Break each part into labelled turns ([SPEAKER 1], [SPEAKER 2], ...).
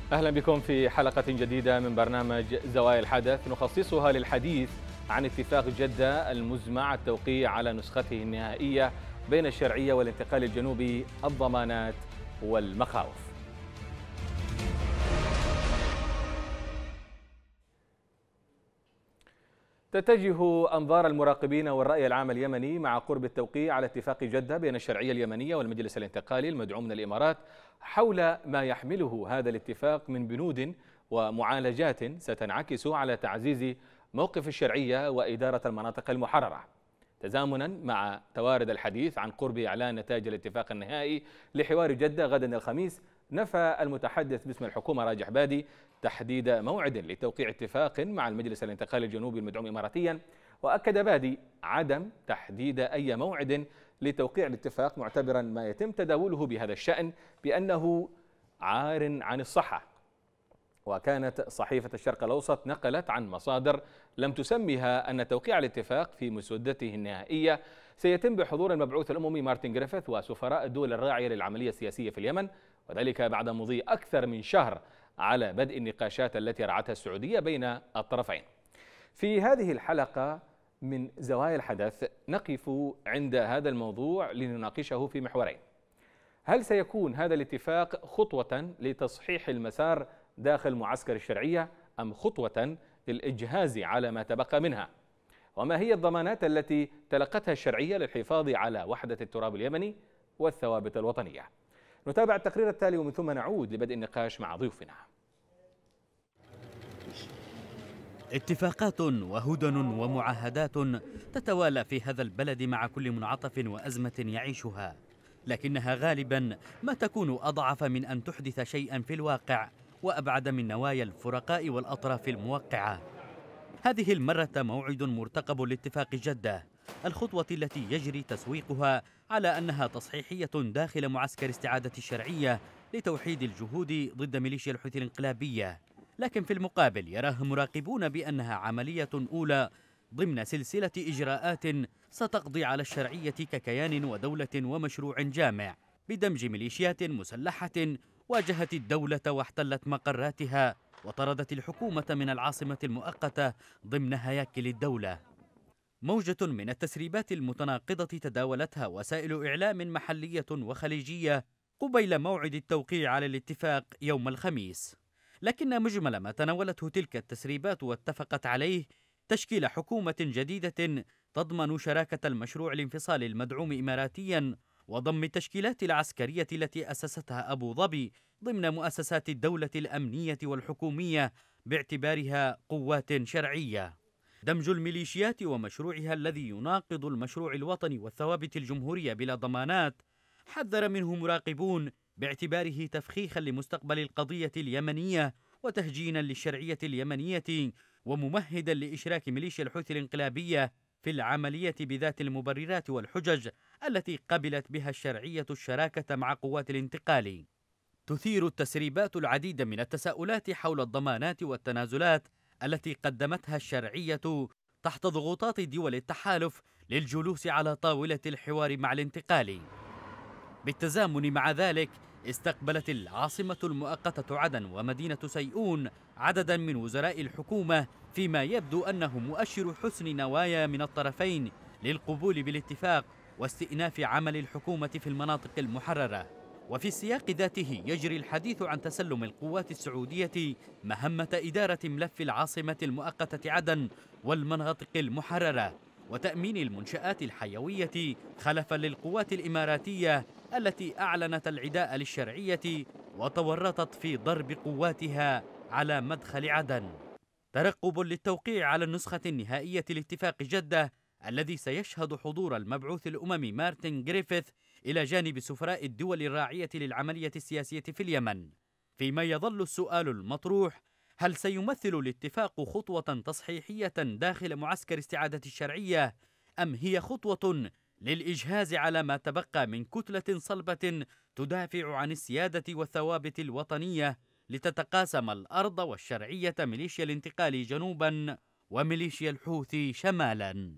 [SPEAKER 1] أهلا بكم في حلقة جديدة من برنامج زوايا الحدث نخصصها للحديث عن اتفاق جدة المزمع التوقيع على نسخته النهائية بين الشرعية والانتقال الجنوبي، الضمانات والمخاوف. تتجه أنظار المراقبين والرأي العام اليمني مع قرب التوقيع على اتفاق جدة بين الشرعية اليمنية والمجلس الانتقالي المدعوم من الإمارات حول ما يحمله هذا الاتفاق من بنود ومعالجات ستنعكس على تعزيز موقف الشرعية وإدارة المناطق المحررة. تزامنا مع توارد الحديث عن قرب إعلان نتائج الاتفاق النهائي لحوار جدة غدا الخميس، نفى المتحدث باسم الحكومة راجح بادي تحديد موعد لتوقيع اتفاق مع المجلس الانتقالي الجنوبي المدعوم إماراتيا، وأكد بادي عدم تحديد أي موعد لتوقيع الاتفاق، معتبرا ما يتم تداوله بهذا الشأن بأنه عار عن الصحة. وكانت صحيفة الشرق الأوسط نقلت عن مصادر لم تسمها أن توقيع الاتفاق في مسودته النهائية سيتم بحضور المبعوث الأممي مارتن جريفيث وسفراء الدول الراعية للعملية السياسية في اليمن، وذلك بعد مضي أكثر من شهر على بدء النقاشات التي رعتها السعودية بين الطرفين. في هذه الحلقة من زوايا الحدث نقف عند هذا الموضوع لنناقشه في محورين: هل سيكون هذا الاتفاق خطوة لتصحيح المسار داخل معسكر الشرعية أم خطوة للإجهاز على ما تبقى منها؟ وما هي الضمانات التي تلقتها الشرعية للحفاظ على وحدة التراب اليمني والثوابت الوطنية؟ نتابع التقرير التالي ومن ثم نعود لبدء النقاش مع ضيوفنا.
[SPEAKER 2] اتفاقات وهدن ومعاهدات تتوالى في هذا البلد مع كل منعطف وأزمة يعيشها، لكنها غالبا ما تكون أضعف من أن تحدث شيئا في الواقع وأبعد من نوايا الفرقاء والأطراف الموقعة. هذه المرة موعد مرتقب لاتفاق جدة، الخطوة التي يجري تسويقها على أنها تصحيحية داخل معسكر استعادة الشرعية لتوحيد الجهود ضد ميليشيا الحوثي الانقلابية، لكن في المقابل يراه مراقبون بأنها عملية أولى ضمن سلسلة إجراءات ستقضي على الشرعية ككيان ودولة ومشروع جامع، بدمج ميليشيات مسلحة واجهت الدولة واحتلت مقراتها وطردت الحكومة من العاصمة المؤقتة ضمن هياكل الدولة. موجة من التسريبات المتناقضة تداولتها وسائل إعلام محلية وخليجية قبيل موعد التوقيع على الاتفاق يوم الخميس، لكن مجمل ما تناولته تلك التسريبات واتفقت عليه تشكيل حكومة جديدة تضمن شراكة المشروع الانفصال المدعوم إماراتيا وضم التشكيلات العسكرية التي أسستها أبو ظبي ضمن مؤسسات الدولة الأمنية والحكومية باعتبارها قوات شرعية، دمج الميليشيات ومشروعها الذي يناقض المشروع الوطني والثوابت الجمهورية بلا ضمانات، حذر منه مراقبون باعتباره تفخيخا لمستقبل القضية اليمنية وتهجينا للشرعية اليمنية وممهدا لإشراك ميليشيا الحوثي الانقلابية في العملية بذات المبررات والحجج التي قبلت بها الشرعية الشراكة مع قوات الانتقال. تثير التسريبات العديد من التساؤلات حول الضمانات والتنازلات التي قدمتها الشرعية تحت ضغوطات دول التحالف للجلوس على طاولة الحوار مع الانتقال. بالتزامن مع ذلك استقبلت العاصمة المؤقتة عدن ومدينة سيئون عددا من وزراء الحكومة فيما يبدو أنه مؤشر حسن نوايا من الطرفين للقبول بالاتفاق واستئناف عمل الحكومة في المناطق المحررة. وفي السياق ذاته يجري الحديث عن تسلم القوات السعودية مهمة إدارة ملف العاصمة المؤقتة عدن والمناطق المحررة وتأمين المنشآت الحيوية خلفا للقوات الإماراتية التي أعلنت العداء للشرعية وتورطت في ضرب قواتها على مدخل عدن. ترقب للتوقيع على النسخة النهائية لاتفاق جدة الذي سيشهد حضور المبعوث الأممي مارتن جريفيث إلى جانب سفراء الدول الراعية للعملية السياسية في اليمن، فيما يظل السؤال المطروح: هل سيمثل الاتفاق خطوة تصحيحية داخل معسكر استعادة الشرعية أم هي خطوة للإجهاز على ما تبقى من كتلة صلبة تدافع عن السيادة والثوابت الوطنية لتتقاسم الأرض والشرعية ميليشيا الانتقال جنوبا وميليشيا الحوثي شمالا؟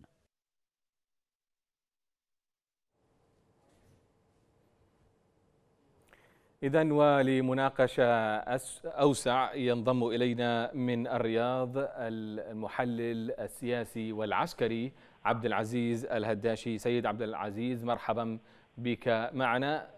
[SPEAKER 1] إذن ولمناقشة أوسع ينضم إلينا من الرياض المحلل السياسي والعسكري عبد العزيز الهداشي. سيد عبد العزيز، مرحبا بك معنا.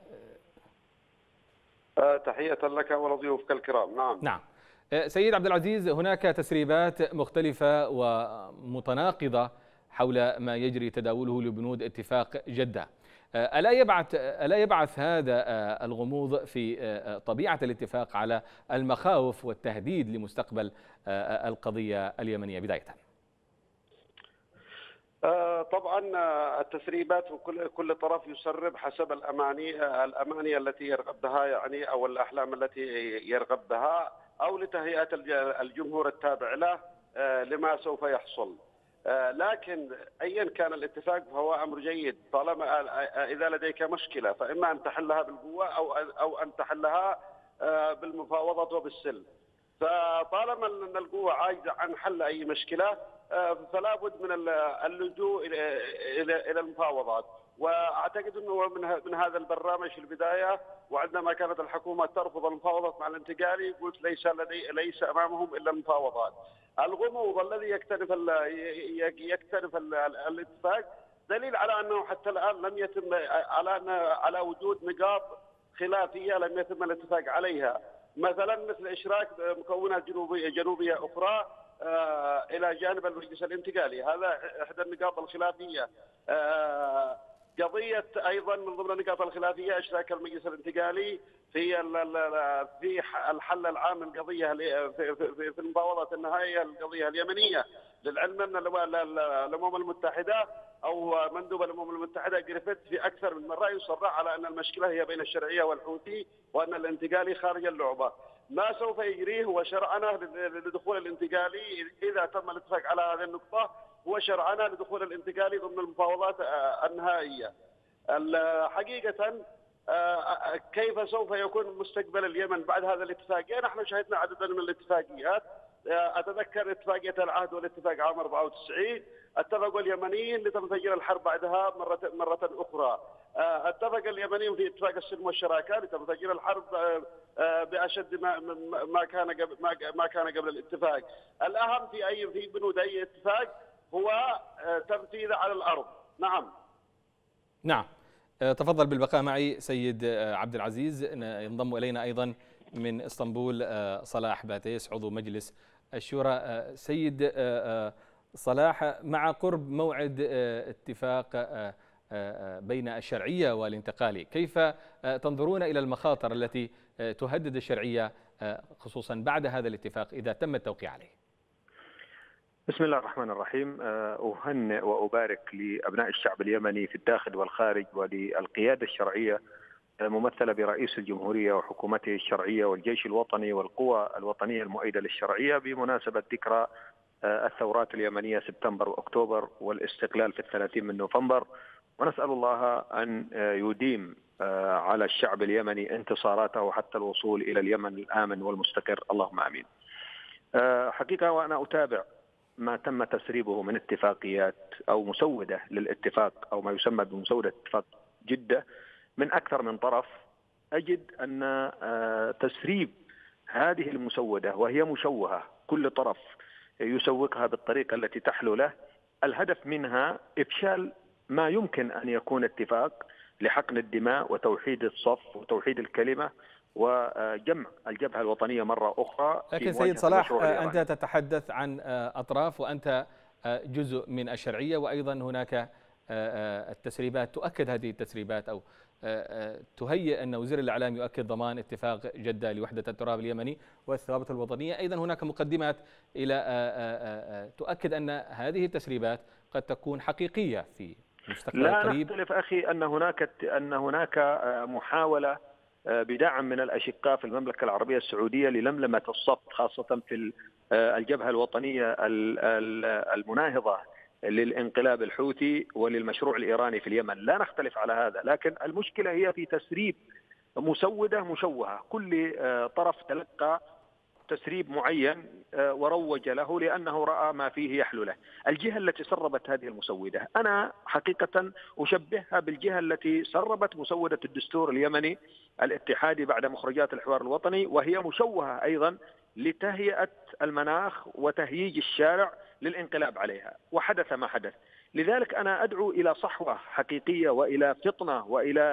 [SPEAKER 3] تحية لك ولضيوفك الكرام.
[SPEAKER 1] نعم سيد عبد العزيز، هناك تسريبات مختلفة ومتناقضة حول ما يجري تداوله لبنود اتفاق جدة. ألا يبعث هذا الغموض في طبيعة الاتفاق على المخاوف والتهديد لمستقبل القضية اليمنية بداية؟
[SPEAKER 3] طبعا التسريبات كل طرف يسرب حسب الأماني التي يرغب بها، يعني أو الأحلام التي يرغب بها، أو لتهيئة الجمهور التابع له لما سوف يحصل. لكن أيا كان الاتفاق فهو أمر جيد طالما إذا لديك مشكلة فإما أن تحلها بالقوة أو أن تحلها بالمفاوضات وبالسلم. فطالما أن القوة عاجزة عن حل أي مشكلة فلا بد من اللجوء إلى المفاوضات. واعتقد انه من هذا البرنامج في البدايه، وعندما كانت الحكومه ترفض المفاوضات مع الانتقالي قلت ليس امامهم الا المفاوضات. الغموض الذي يكتنف الاتفاق دليل على انه حتى الان لم يتم على وجود نقاط خلافيه لم يتم الاتفاق عليها، مثلا مثل اشراك مكونات جنوبيه اخرى الى جانب المجلس الانتقالي، هذا احدى النقاط الخلافيه. قضيه ايضا من ضمن النقاط الخلافيه اشراك المجلس الانتقالي في الحل العام للقضيه في المفاوضات النهائيه القضيه اليمنيه. للعلم ان الامم المتحده او مندوب الامم المتحده جريفيث في اكثر من مره يصرح على ان المشكله هي بين الشرعيه والحوثي وان الانتقالي خارج اللعبه. ما سوف يجريه هو شرعنه لدخول الانتقالي اذا تم الاتفاق على هذه النقطه، هو شرعنه لدخول الانتقالي ضمن المفاوضات النهائيه. حقيقه كيف سوف يكون مستقبل اليمن بعد هذا الاتفاقيه؟ نحن شهدنا عددا من الاتفاقيات. اتذكر اتفاقيه العهد والاتفاق عام 94 اتفقوا اليمنيين لتنفجر الحرب بعدها مره اخرى. اتفق اليمنيين في اتفاق السلم والشراكه لتنفجر الحرب باشد ما كان قبل الاتفاق. الاهم في بنود اي اتفاق هو تنفيذه على الارض.
[SPEAKER 1] نعم. تفضل بالبقاء معي سيد عبد العزيز. ينضم الينا ايضا من اسطنبول صلاح باتيس عضو مجلس الشورى. سيد صلاح، مع قرب موعد اتفاق بين الشرعية والانتقالي، كيف تنظرون إلى المخاطر التي تهدد الشرعية خصوصا بعد هذا الاتفاق إذا تم التوقيع عليه؟
[SPEAKER 4] بسم الله الرحمن الرحيم. أهنئ وأبارك لأبناء الشعب اليمني في الداخل والخارج وللقيادة الشرعية ممثلة برئيس الجمهورية وحكومته الشرعية والجيش الوطني والقوى الوطنية المؤيدة للشرعية بمناسبة ذكرى الثورات اليمنية سبتمبر وأكتوبر والاستقلال في 30 من نوفمبر، ونسأل الله أن يديم على الشعب اليمني انتصاراته حتى الوصول إلى اليمن الآمن والمستقر، اللهم آمين. حقيقة وأنا أتابع ما تم تسريبه من اتفاقيات أو مسودة للاتفاق أو ما يسمى بمسودة اتفاق جدة من أكثر من طرف، أجد أن تسريب هذه المسودة وهي مشوهة، كل طرف يسوقها بالطريقة التي تحلو له، الهدف منها إفشال ما يمكن أن يكون اتفاق لحقن الدماء وتوحيد الصف وتوحيد الكلمة وجمع الجبهة الوطنية مرة أخرى.
[SPEAKER 1] لكن سيد صلاح، أنت تتحدث عن أطراف وأنت جزء من الشرعية، وأيضا هناك التسريبات تؤكد هذه التسريبات أو تهيئ أن وزير الإعلام يؤكد ضمان اتفاق جدة لوحدة التراب اليمني والثوابت الوطنية. أيضا هناك مقدمات إلى تؤكد أن هذه التسريبات قد تكون حقيقية في المستقبل القريب.
[SPEAKER 4] لا نختلف أخي أن هناك محاولة بدعم من الأشقاء في المملكة العربية السعودية للملمة الصف، خاصة في الجبهة الوطنية المناهضة للانقلاب الحوثي وللمشروع الإيراني في اليمن. لا نختلف على هذا، لكن المشكلة هي في تسريب مسودة مشوهة. كل طرف تلقى تسريب معين وروج له لأنه رأى ما فيه يحلو له. الجهة التي سربت هذه المسودة أنا حقيقة أشبهها بالجهة التي سربت مسودة الدستور اليمني الاتحادي بعد مخرجات الحوار الوطني، وهي مشوهة أيضا لتهيئة المناخ وتهييج الشارع للانقلاب عليها، وحدث ما حدث. لذلك أنا أدعو إلى صحوة حقيقية وإلى فطنة وإلى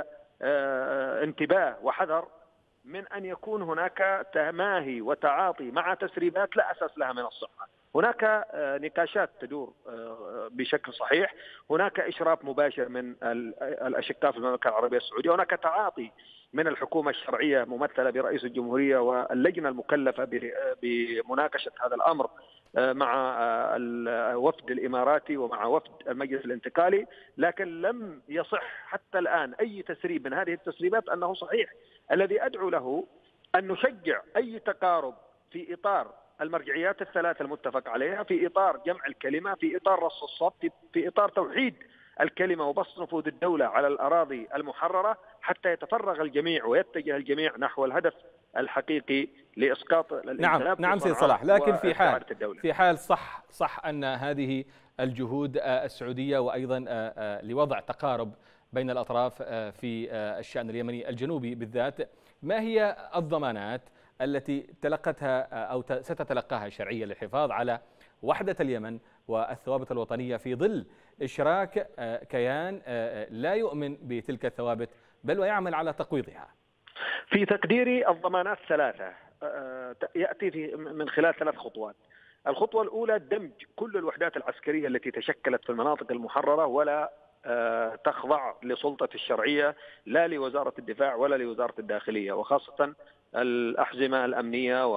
[SPEAKER 4] انتباه وحذر من أن يكون هناك تماهي وتعاطي مع تسريبات لا أساس لها من الصحة. هناك نقاشات تدور بشكل صحيح، هناك إشراف مباشر من الأشقاء في المملكة العربية السعودية، هناك تعاطي من الحكومة الشرعية ممثلة برئيس الجمهورية واللجنة المكلفة بمناقشة هذا الأمر مع الوفد الإماراتي ومع وفد المجلس الانتقالي، لكن لم يصح حتى الآن أي تسريب من هذه التسريبات أنه صحيح. الذي أدعو له أن نشجع أي تقارب في إطار المرجعيات الثلاث المتفق عليها، في إطار جمع الكلمة، في إطار رص الصف، في إطار توحيد الكلمة وبسط نفوذ الدولة على الأراضي المحررة، حتى يتفرغ الجميع ويتجه الجميع نحو الهدف الحقيقي لإسقاط الانقلاب.
[SPEAKER 1] نعم سيد صلاح، لكن في حال صح أن هذه الجهود السعودية وأيضا لوضع تقارب بين الأطراف في الشأن اليمني الجنوبي بالذات، ما هي الضمانات التي تلقتها أو ستتلقاها الشرعية للحفاظ على وحدة اليمن والثوابت الوطنية في ظل إشراك كيان لا يؤمن بتلك الثوابت بل ويعمل على تقويضها؟
[SPEAKER 4] في تقديري الضمانات ثلاثة، يأتي من خلال ثلاث خطوات. الخطوة الأولى دمج كل الوحدات العسكرية التي تشكلت في المناطق المحررة ولا تخضع لسلطة الشرعية، لا لوزارة الدفاع ولا لوزارة الداخلية، وخاصة الأحزمة الأمنية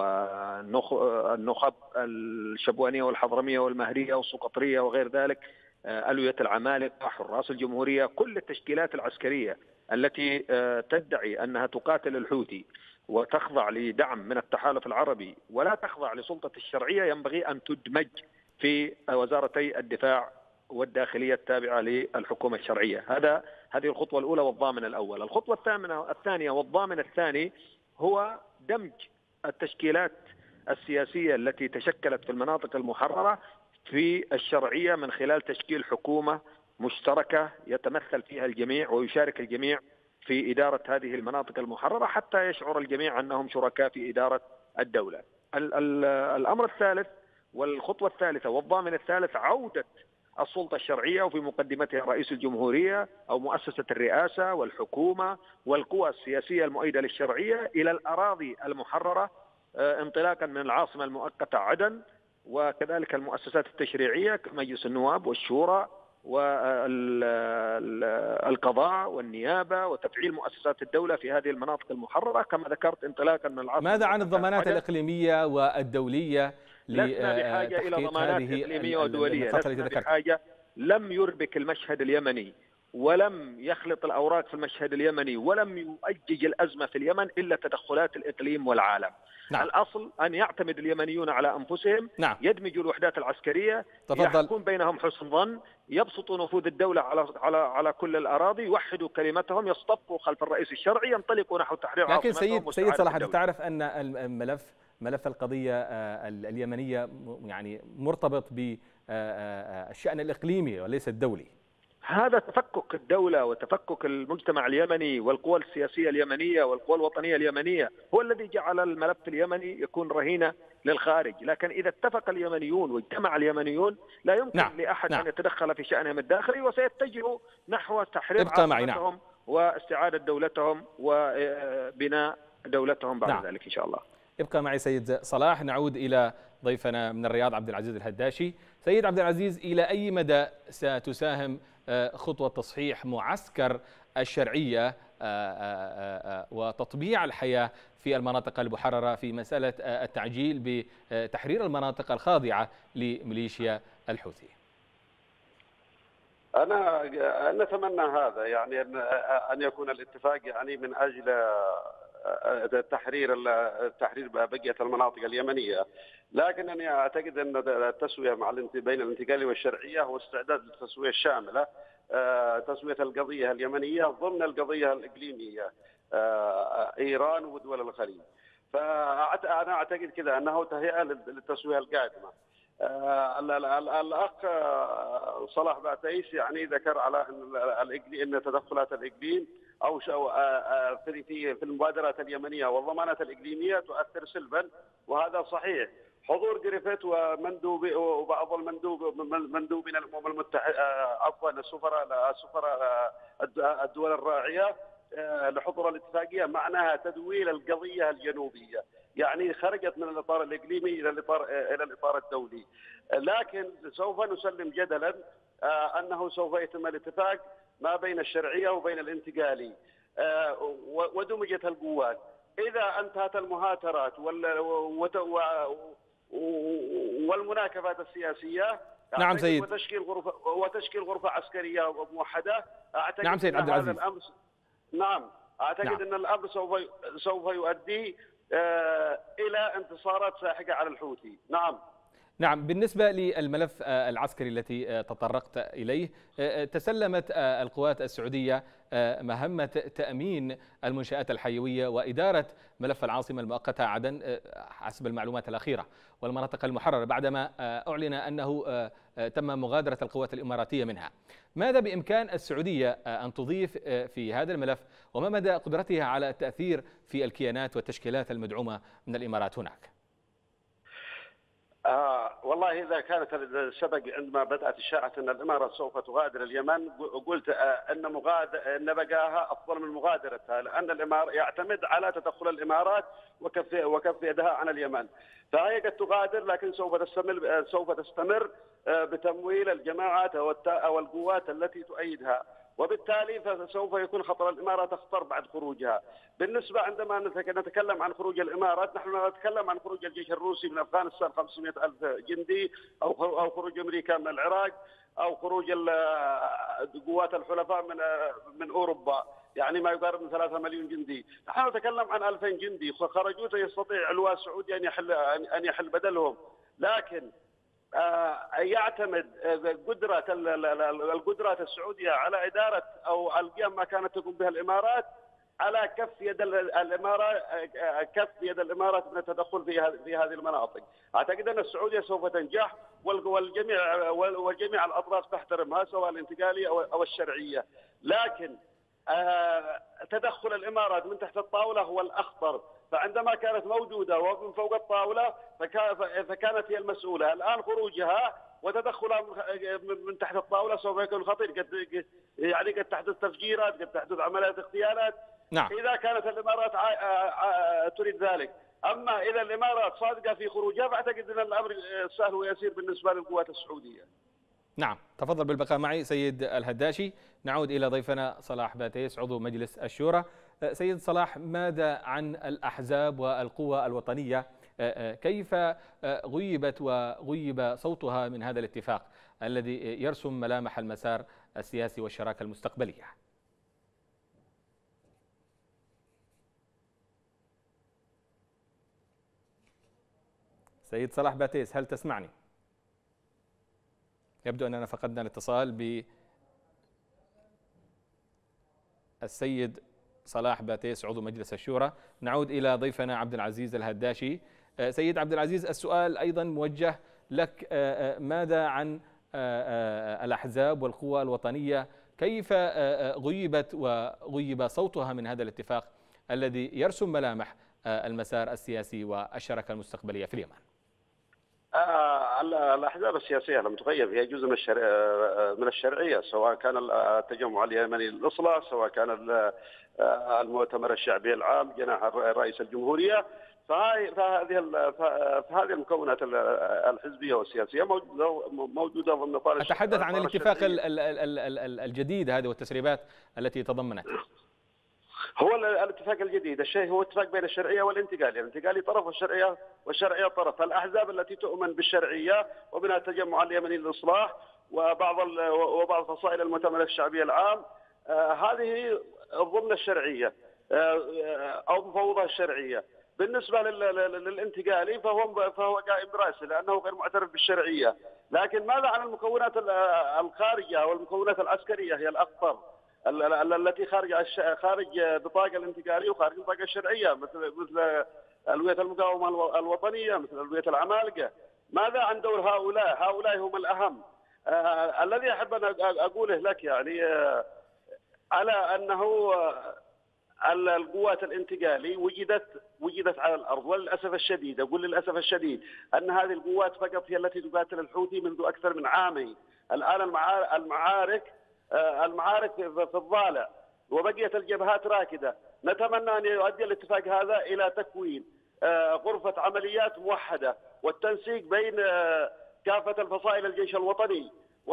[SPEAKER 4] والنخب الشبوانية والحضرمية والمهرية والسقطرية وغير ذلك، ألوية العمالقة، حراس الجمهورية، كل التشكيلات العسكرية التي تدعي أنها تقاتل الحوثي وتخضع لدعم من التحالف العربي ولا تخضع لسلطة الشرعية ينبغي أن تدمج في وزارتي الدفاع والداخلية التابعة للحكومة الشرعية. هذه الخطوة الأولى والضامن الأول. الخطوة الثانية والضامن الثاني هو دمج التشكيلات السياسية التي تشكلت في المناطق المحررة في الشرعية من خلال تشكيل حكومة مشتركة يتمثل فيها الجميع ويشارك الجميع في إدارة هذه المناطق المحررة حتى يشعر الجميع أنهم شركاء في إدارة الدولة. الأمر الثالث والخطوة الثالثة والضامن الثالث عودة السلطة الشرعية وفي مقدمتها رئيس الجمهورية أو مؤسسة الرئاسة والحكومة والقوى السياسية المؤيدة للشرعية إلى الأراضي المحررة، انطلاقا من العاصمة المؤقتة عدن، وكذلك المؤسسات التشريعية كمجلس النواب والشورى والقضاء والنيابة، وتفعيل مؤسسات الدولة في هذه المناطق المحررة كما ذكرت انطلاقا من العاصمة.
[SPEAKER 1] ماذا عن الضمانات الإقليمية والدولية؟
[SPEAKER 4] لسنا بحاجة إلى ضمانات إقليمية ودولية، لسنا بحاجة. لم يربك المشهد اليمني ولم يخلط الأوراق في المشهد اليمني ولم يؤجج الأزمة في اليمن إلا تدخلات الإقليم والعالم. نعم. الأصل أن يعتمد اليمنيون على أنفسهم. نعم. يدمجوا الوحدات العسكرية، يكون بينهم حسن ظن، يبسطوا نفوذ الدولة على كل الأراضي، يوحدوا كلمتهم، يصطفوا خلف الرئيس الشرعي، ينطلقوا نحو تحرير عاصمتهم.
[SPEAKER 1] لكن سيد صلاح، تعرف أن ملف القضية اليمنية يعني مرتبط بالشأن الإقليمي وليس الدولي.
[SPEAKER 4] هذا تفكك الدولة وتفكك المجتمع اليمني والقوى السياسية اليمنية والقوى الوطنية اليمنية هو الذي جعل الملف اليمني يكون رهينة للخارج. لكن إذا اتفق اليمنيون واجتمع اليمنيون لا يمكن لأحد أن يتدخل في شأنهم الداخلي، وسيتجهوا نحو تحرير عاصمتهم واستعادة دولتهم وبناء دولتهم بعد ذلك إن شاء الله.
[SPEAKER 1] ابقى معي سيد صلاح. نعود إلى ضيفنا من الرياض عبد العزيز الهداشي. سيد عبد العزيز، إلى أي مدى ستساهم خطوة تصحيح معسكر الشرعية وتطبيع الحياة في المناطق المحررة في مسألة التعجيل بتحرير المناطق الخاضعة لميليشيا الحوثي؟
[SPEAKER 3] أنا نتمنى هذا، يعني أن يكون الاتفاق يعني من أجل تحرير بقية المناطق اليمنية، لكنني أعتقد أن التسوية بين الانتقالي والشرعية هو استعداد للتسوية الشاملة، تسوية القضية اليمنية ضمن القضية الإقليمية، إيران ودول الخليج. فأنا أعتقد كذا أنه تهيئة للتسوية القادمة. الأخ صلاح بعتيس يعني ذكر على أن تدخلات الإقليم أو في المبادرات اليمنية والضمانات الإقليمية تؤثر سلبا، وهذا صحيح. حضور جريفيث وبعض مندوبين الأمم المتحدة، عفوا السفراء الدول الراعية لحضور الاتفاقية معناها تدويل القضية الجنوبية، يعني خرجت من الإطار الإقليمي إلى الإطار الدولي. لكن سوف نسلم جدلا أنه سوف يتم الاتفاق ما بين الشرعية وبين الانتقالي ودمجت القوات. إذا انتهت المهاترات والمناكفات السياسية،
[SPEAKER 1] نعم سيد،
[SPEAKER 3] وتشكيل غرفة عسكرية موحدة، أعتقد
[SPEAKER 1] نعم سيد عبد العزيز،
[SPEAKER 3] أعتقد أن الأمر سوف يؤدي إلى انتصارات ساحقة على الحوثي.
[SPEAKER 1] نعم. بالنسبة للملف العسكري التي تطرقت إليه، تسلمت القوات السعودية مهمة تأمين المنشآت الحيوية وإدارة ملف العاصمة المؤقتة عدن حسب المعلومات الأخيرة والمناطق المحررة بعدما أعلن أنه تم مغادرة القوات الإماراتية منها. ماذا بإمكان السعودية أن تضيف في هذا الملف، وما مدى قدرتها على التأثير في الكيانات والتشكيلات المدعومة من الإمارات هناك؟
[SPEAKER 3] والله إذا كانت السبق عندما بدأت إشاعة أن الإمارات سوف تغادر اليمن، قلت أن بقاها أفضل من مغادرتها، لأن الإمارات يعتمد على تدخل الإمارات وكف يدها عن اليمن. فهي قد تغادر، لكن سوف تستمر بتمويل الجماعات أو القوات التي تؤيدها، وبالتالي فسوف يكون خطر الإمارات أخطر بعد خروجها. بالنسبة عندما نتكلم عن خروج الإمارات، نحن نتكلم عن خروج الجيش الروسي من أفغانستان 500,000 جندي، أو خروج أمريكا من العراق، أو خروج قوات الحلفاء من أوروبا، يعني ما يقارب من 3 مليون جندي. نحن نتكلم عن 2000 جندي خرجوا يستطيع علواء السعودي أن يحل بدلهم. لكن يعتمد القدرات السعودية على إدارة أو القيام ما كانت تقوم بها الإمارات على كف يد الإمارات من التدخل في هذه المناطق. أعتقد أن السعودية سوف تنجح، والجميع الأطراف تحترمها، سواء الانتقالية أو الشرعية. لكن تدخل الإمارات من تحت الطاولة هو الأخطر. فعندما كانت موجودة ومن فوق الطاولة فكانت هي المسؤولة. الآن خروجها وتدخلها من تحت الطاولة سوف يكون خطير، قد تحدث تفجيرات، قد تحدث عمليات اغتيالات.
[SPEAKER 1] نعم.
[SPEAKER 3] إذا كانت الإمارات تريد ذلك. أما إذا الإمارات صادقة في خروجها فأعتقد أن الأمر سهل ويسير بالنسبة للقوات السعودية.
[SPEAKER 1] نعم، تفضل بالبقاء معي سيد الهداشي. نعود إلى ضيفنا صلاح بعتيس عضو مجلس الشورى. سيد صلاح، ماذا عن الأحزاب والقوى الوطنية؟ كيف غيبت وغيب صوتها من هذا الاتفاق الذي يرسم ملامح المسار السياسي والشراكة المستقبلية؟ سيد صلاح بعتيس، هل تسمعني؟ يبدو أننا فقدنا الاتصال بالسيد صلاح بعتيس عضو مجلس الشورى. نعود إلى ضيفنا عبد العزيز الهداشي. سيد عبد العزيز، السؤال أيضا موجه لك. ماذا عن الأحزاب والقوى الوطنية؟ كيف غيبت وغيب صوتها من هذا الاتفاق الذي يرسم ملامح المسار السياسي والشراكة المستقبلية في اليمن؟
[SPEAKER 3] الأحزاب السياسية لم تغيب، هي جزء من الشرعية، سواء كان التجمع اليمني للإصلاح، سواء كان المؤتمر الشعبي العام جناح رئيس الجمهورية. فهذه المكونات الحزبية والسياسية موجودة ضمن نطاق.
[SPEAKER 1] أتحدث عن الاتفاق الجديد هذه والتسريبات التي تضمنت.
[SPEAKER 3] هو الاتفاق الجديد الشيء هو اتفاق بين الشرعية والانتقالي، الانتقالي طرف والشرعية طرف. الأحزاب التي تؤمن بالشرعية ومنها التجمع اليمني للإصلاح وبعض فصائل المؤتمر الشعبي العام، هذه ضمن الشرعية أو مفوضة الشرعية. بالنسبة للانتقالي فهو قائم برأسه لأنه غير معترف بالشرعية. لكن ماذا عن المكونات الخارجية والمكونات العسكرية؟ هي الأخطر التي خارج بطاقة الانتقالي وخارج البطاقة الشرعية، مثل ألوية المقاومة الوطنية مثل ألوية العمالقة. ماذا عن دور هؤلاء؟ هؤلاء هم الأهم. الذي أحب أن أقوله لك يعني على أنه القوات الانتقالي وجدت على الأرض، وللأسف الشديد أقول للأسف الشديد أن هذه القوات فقط هي التي تقاتل الحوثي منذ أكثر من عامين. الآن المعارك في الضالع وبقية الجبهات راكدة. نتمنى أن يؤدي الاتفاق هذا إلى تكوين غرفة عمليات موحدة والتنسيق بين كافة الفصائل الجيش الوطني.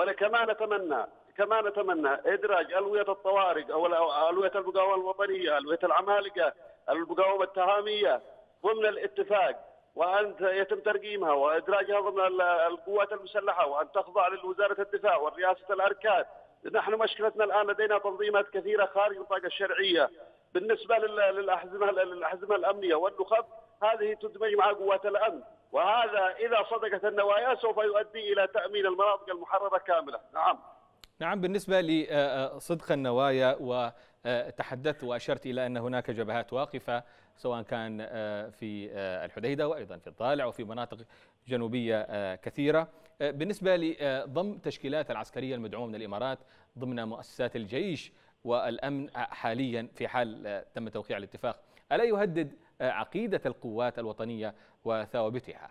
[SPEAKER 3] كما نتمنى إدراج ألوية الطوارئ أو ألوية المقاومة الوطنية، ألوية العمالقة، المقاومة التهامية ضمن الاتفاق، وأن يتم ترقيمها وإدراجها ضمن القوات المسلحة، وأن تخضع لوزارة الدفاع ورئاسة الأركان. نحن مشكلتنا الآن لدينا تنظيمات كثيرة خارج النطاق الشرعية. بالنسبة للأحزمة الأمنية والنخب، هذه تدمج مع قوات الأمن، وهذا إذا صدقت النوايا سوف يؤدي إلى تأمين المناطق المحررة كاملة.
[SPEAKER 1] نعم، بالنسبة لصدق النوايا، وتحدثت وأشرت إلى أن هناك جبهات واقفة سواء كان في الحديدة وأيضا في الضالع وفي مناطق جنوبية كثيرة. بالنسبة لضم تشكيلات العسكرية المدعومة من الإمارات ضمن مؤسسات الجيش والأمن حاليا في حال تم توقيع الاتفاق، ألا يهدد عقيدة القوات الوطنية وثوابتها؟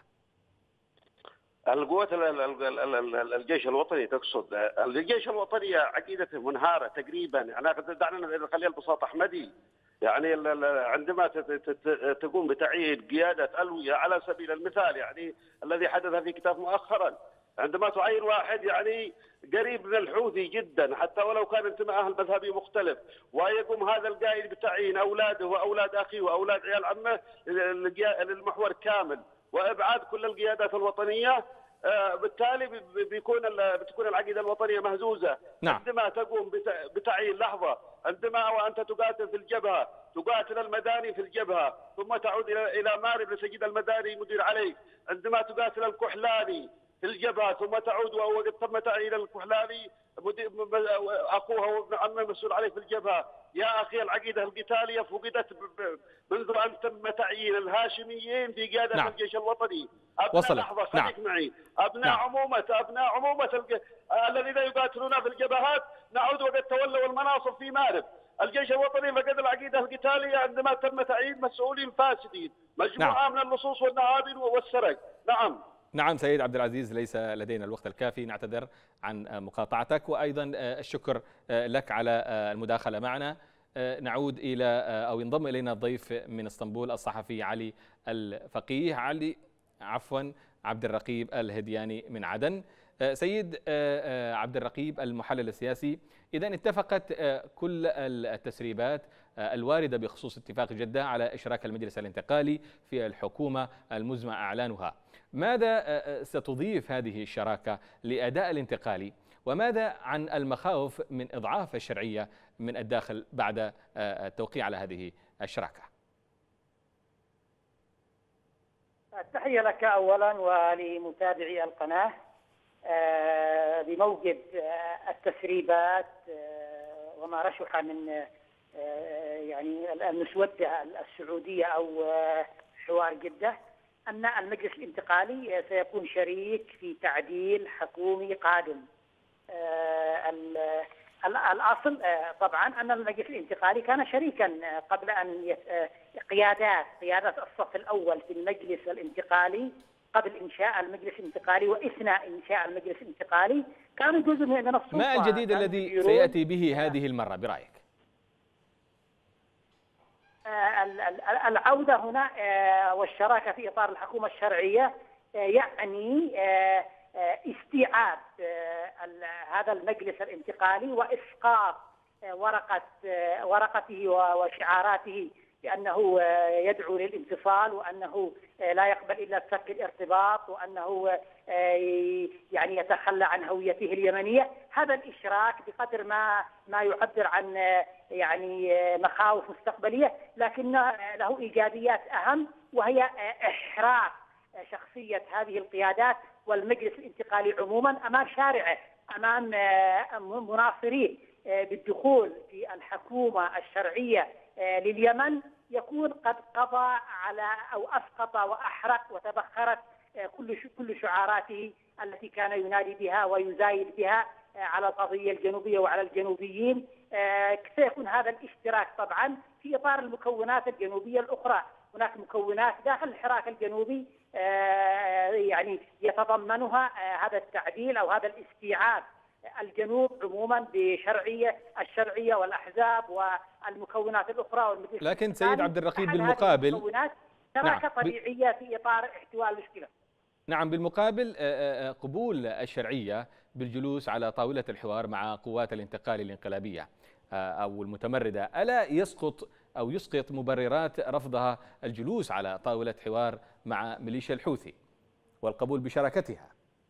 [SPEAKER 3] القوات الجيش الوطني تقصد؟ الجيش الوطني عقيدته منهارة تقريبا. يعني دعنا نخليها ببساطة أحمدي. يعني عندما تقوم بتعيين قيادة ألوية على سبيل المثال، يعني الذي حدث في كتاف مؤخرا، عندما تعين واحد يعني قريب من الحوثي جدا حتى ولو كان انتمائه المذهبي مختلف، ويقوم هذا القائد بتعيين أولاده وأولاد أخيه وأولاد عيال عمه للمحور كامل وإبعاد كل القيادات الوطنية، بالتالي بتكون العقيدة الوطنية مهزوزة.
[SPEAKER 1] نعم.
[SPEAKER 3] عندما تقوم بتعيين لحظة، عندما وأنت تقاتل في الجبهة، تقاتل المداني في الجبهة ثم تعود إلى مارب لسيد المداني مدير عليك، عندما تقاتل الكحلاني في الجبهة ثم تعود وهو قد تم تعيين الكحلاني أخوه وابن عمه مسؤول عليه في الجبهة. يا أخي، العقيدة القتالية فقدت منذ أن تم تعيين الهاشميين في قيادة
[SPEAKER 1] نعم.
[SPEAKER 3] الجيش الوطني.
[SPEAKER 1] وصلت.
[SPEAKER 3] خليك معي. أبناء عمومة الذين يقاتلون في الجبهات نعود وقد تولوا المناصب في مارب. الجيش الوطني فقد العقيدة القتالية عندما تم تعيين مسؤولين فاسدين، مجموعة من اللصوص والنهابين والسرق.
[SPEAKER 1] نعم سيد عبد العزيز، ليس لدينا الوقت الكافي، نعتذر عن مقاطعتك، وأيضا الشكر لك على المداخلة معنا. نعود إلى أو ينضم إلينا الضيف من اسطنبول الصحفي علي الفقيه، عبد الرقيب الهدياني من عدن. سيد عبد الرقيب المحلل السياسي، إذا اتفقت كل التسريبات الواردة بخصوص اتفاق جدة على إشراك المجلس الانتقالي في الحكومة المزمع إعلانها، ماذا ستضيف هذه الشراكة لأداء الانتقالي؟ وماذا عن المخاوف من إضعاف الشرعية من الداخل بعد التوقيع على هذه الشراكة؟
[SPEAKER 5] التحية لك أولا ولمتابعي القناة. بموجب التسريبات وما رشح من يعني المسودة السعودية أو حوار جدة، أن المجلس الانتقالي سيكون شريك في تعديل حكومي قادم. الأصل طبعا أن المجلس الانتقالي كان شريكا قبل أن قيادات الصف الأول في المجلس الانتقالي قبل إنشاء المجلس الانتقالي وإثناء إنشاء المجلس الانتقالي كانوا جزء من السلطة.
[SPEAKER 1] ما الجديد الذي سيأتي به هذه المرة برأيك؟
[SPEAKER 5] العودة هنا والشراكة في إطار الحكومة الشرعية يعني استيعاب هذا المجلس الانتقالي وإسقاط ورقته وشعاراته بأنه يدعو للانفصال، وأنه لا يقبل إلا فك الارتباط، وأنه يعني يتخلى عن هويته اليمنية. هذا الإشراك بقدر ما يعبر عن يعني مخاوف مستقبلية، لكن له إيجابيات أهم، وهي إحراق شخصية هذه القيادات والمجلس الانتقالي عموما أمام شارعه، أمام مناصريه بالدخول في الحكومة الشرعية لليمن يكون قد قضى على أو أسقط وأحرق وتبخرت كل شعاراته التي كان ينادي بها ويزايد بها على القضية الجنوبية وعلى الجنوبيين. سيكون هذا الاشتراك طبعا في إطار المكونات الجنوبية الأخرى. هناك مكونات داخل الحراك الجنوبي يعني يتضمنها هذا التعديل أو هذا الاستيعاب الجنوب عموما الشرعية والأحزاب والمكونات الأخرى.
[SPEAKER 1] لكن سيد عبد الرقيب بالمقابل
[SPEAKER 5] شراكة طبيعية في إطار احتواء المشكلة.
[SPEAKER 1] نعم، بالمقابل قبول الشرعية بالجلوس على طاولة الحوار مع قوات الانتقال الانقلابية أو المتمردة، ألا يسقط مبررات رفضها الجلوس على طاولة حوار مع ميليشيا الحوثي والقبول بشراكتها؟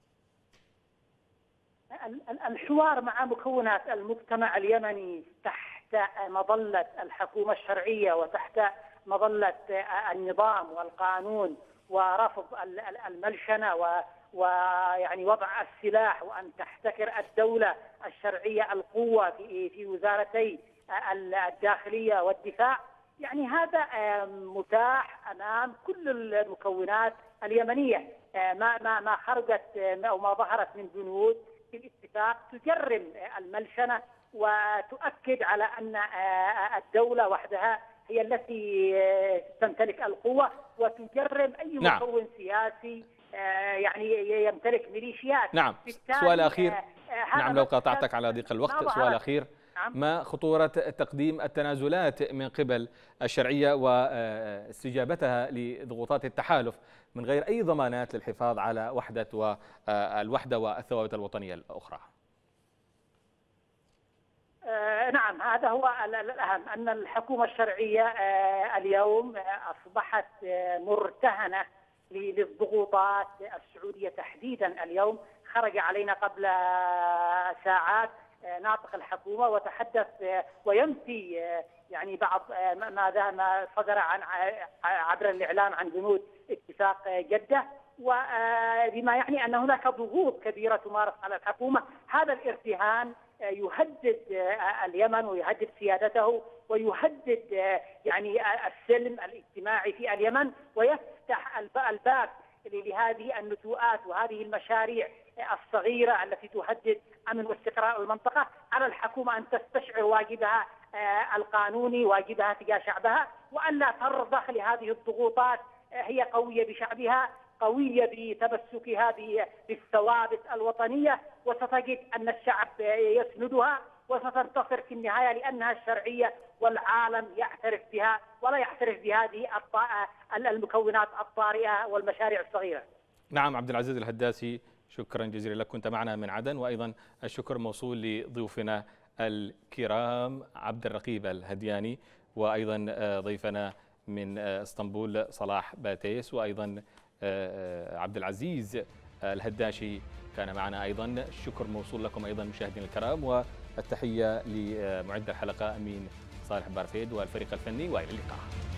[SPEAKER 5] الحوار مع مكونات المجتمع اليمني تحت مظلة الحكومة الشرعية وتحت مظلة النظام والقانون ورفض الملشنة ويعني وضع السلاح وأن تحتكر الدولة الشرعية القوة في وزارتي الداخلية والدفاع، يعني هذا متاح أمام كل المكونات اليمنية. ما خرجت أو ما ظهرت من بنود في الاتفاق تجرم الملشنة وتؤكد على أن الدولة وحدها هي التي تمتلك القوة، وتجرم أي مكون سياسي يعني يمتلك ميليشيات.
[SPEAKER 1] نعم. سؤال أخير، نعم لو قاطعتك على ضيق الوقت، سؤال أخير، ما خطورة تقديم التنازلات من قبل الشرعية واستجابتها لضغوطات التحالف من غير أي ضمانات للحفاظ على الوحدة والثوابت الوطنية الأخرى؟
[SPEAKER 5] نعم، هذا هو الأهم، أن الحكومة الشرعية اليوم أصبحت مرتهنة للضغوطات السعودية تحديدا. اليوم خرج علينا قبل ساعات ناطق الحكومة وتحدث وينفي يعني بعض ما صدر عبر الإعلام عن بنود اتفاق جدة، وبما يعني أن هناك ضغوط كبيرة تمارس على الحكومة. هذا الارتهان يهدد اليمن ويهدد سيادته ويهدد يعني السلم الاجتماعي في اليمن، ويفتح الباب لهذه النتوءات وهذه المشاريع الصغيرة التي تهدد أمن واستقرار المنطقة. على الحكومة أن تستشعر واجبها القانوني، واجبها تجاه شعبها، وأن لا ترضخ لهذه الضغوطات. هي قوية بشعبها، قوية بتمسكها بالثوابت الوطنية، وستجد أن الشعب يسندها وستنتصر في النهاية، لأنها الشرعية والعالم يعترف بها ولا يعترف بهذه المكونات الطارئة والمشاريع الصغيرة.
[SPEAKER 1] نعم، عبد العزيز الهداسي، شكرا جزيلا لك، كنت معنا من عدن، وأيضا الشكر موصول لضيوفنا الكرام عبد الرقيب الهدياني، وأيضا ضيفنا من اسطنبول صلاح باتيس، وأيضا عبد العزيز الهداشي كان معنا أيضا. الشكر موصول لكم أيضا مشاهدينا الكرام، والتحية لمعد الحلقة أمين صالح بارفيد والفريق الفني، وإلى اللقاء.